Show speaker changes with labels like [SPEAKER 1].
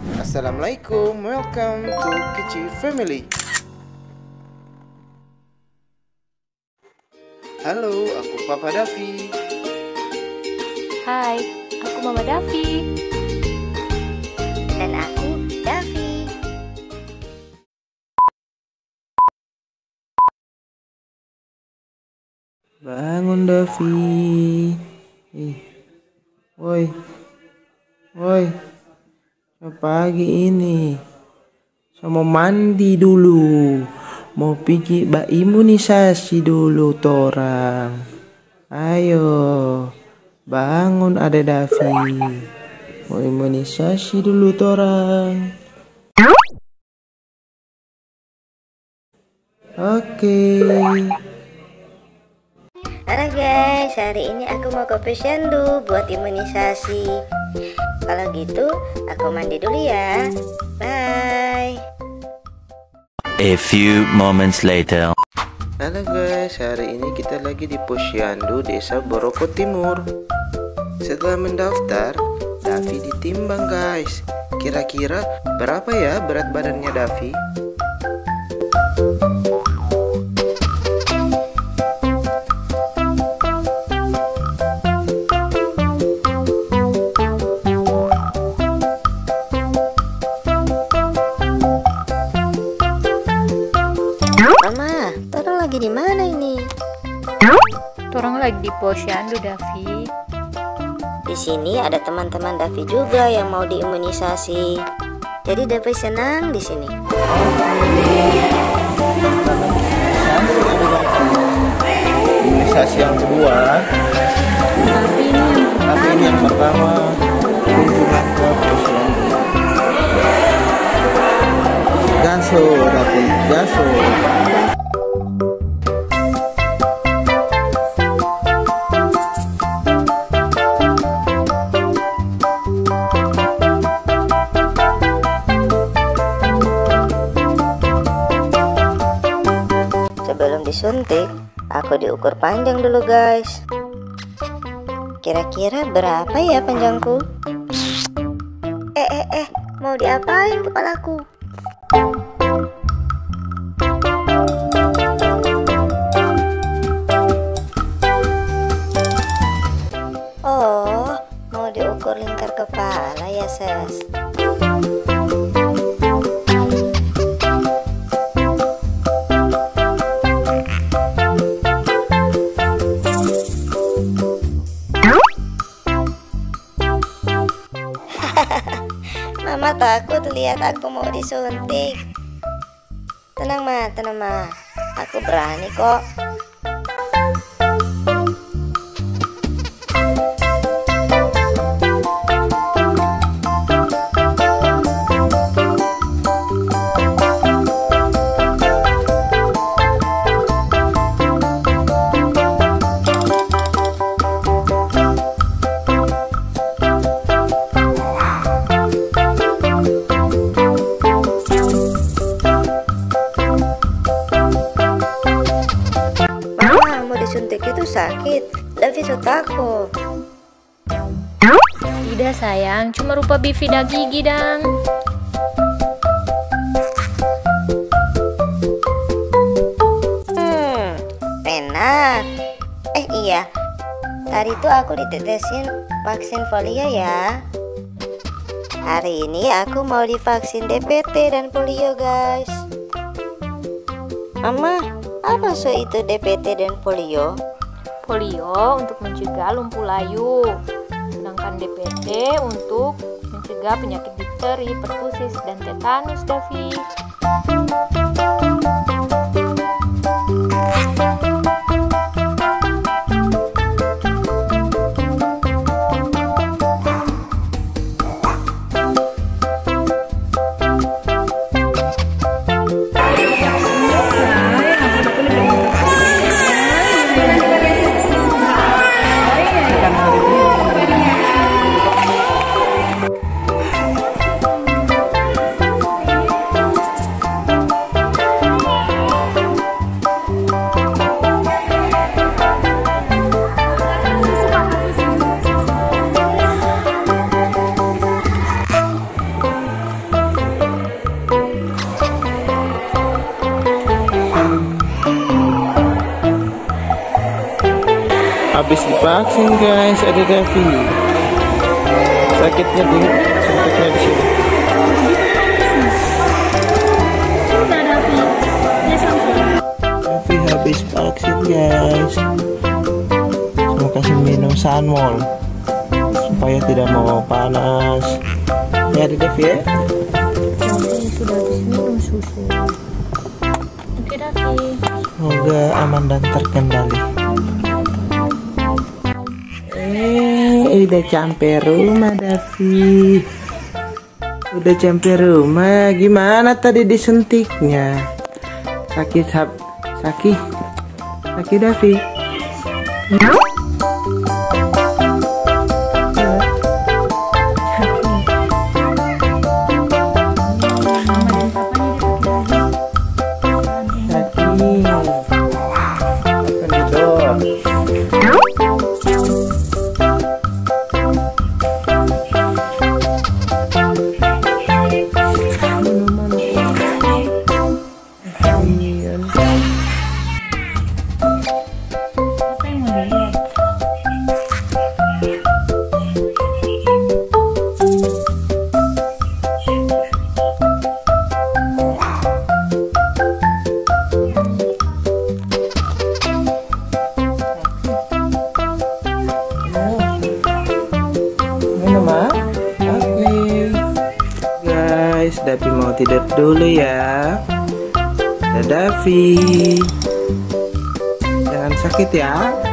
[SPEAKER 1] Assalamualaikum, welcome to Kecil Family. Halo, aku Papa Davi.
[SPEAKER 2] Hai, aku Mama Davi.
[SPEAKER 3] Dan aku Davi.
[SPEAKER 1] Bangun Davi. Woi. Pagi ini sama mandi dulu. Mau pergi imunisasi dulu torang. Ayo. Bangun ada Davi. Mau imunisasi dulu torang. Oke.
[SPEAKER 3] Halo guys, hari ini aku mau ke posyandu buat imunisasi. Kalau gitu, aku mandi dulu ya. Bye.
[SPEAKER 4] A few moments later.
[SPEAKER 1] Halo guys, hari ini kita lagi di posyandu Desa Boroko Timur. Setelah mendaftar, Davi ditimbang guys. Kira-kira berapa ya berat badannya Davi?
[SPEAKER 3] Mama, Torang lagi di mana ini?
[SPEAKER 2] Torang lagi di posyandu, Davi.
[SPEAKER 3] Di sini ada teman-teman Davi juga yang mau diimunisasi. Jadi Davi senang di sini.
[SPEAKER 1] Imunisasi yang kedua. Tapi ini yang pertama. Kunjungan ke posyandu. Gaso, Davi, gaso.
[SPEAKER 3] Sebelum disuntik, aku diukur panjang dulu guys. Kira-kira berapa ya panjangku? Mau diapain kepalaku? Oh, mau diukur lingkar kepala ya ses. Mama takut lihat aku mau disuntik. Tenang ma, aku berani kok. Suntik itu sakit, Davi so takut.
[SPEAKER 2] Tidak sayang, cuma rupa bifida gigi dang.
[SPEAKER 3] Enak. Iya, tadi tuh aku ditetesin vaksin polio ya. Hari ini aku mau divaksin DPT dan polio guys. Mama, apa so itu DPT dan polio?
[SPEAKER 2] Polio untuk mencegah lumpuh layu, sedangkan DPT untuk mencegah penyakit difteri, pertusis, dan tetanus, Davi.
[SPEAKER 1] vaksin guys, ada Davi. Sakitnya di suntiknya di sini. Davi habis vaksin guys. Mau kasih minum Sanmol supaya tidak mau panas. Ya ada Davi ya.
[SPEAKER 2] Sudah habis minum susu. Oke Davi.
[SPEAKER 1] Semoga aman dan terkendali. Udah sampai rumah Davi. Udah sampai rumah. Gimana tadi disuntiknya? Sakit Davi. Guys, Davi mau tidur dulu ya. Dadah Davi. Jangan sakit ya.